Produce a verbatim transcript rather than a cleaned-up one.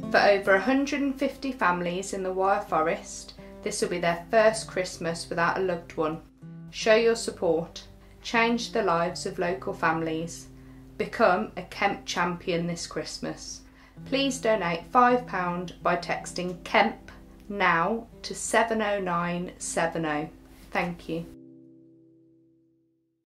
For over one hundred and fifty families in the Wyre Forest, this will be their first Christmas without a loved one. Show your support. Change the lives of local families. Become a Kemp champion this Christmas. Please donate five pounds by texting Kemp now to seven oh nine seven oh. Thank you.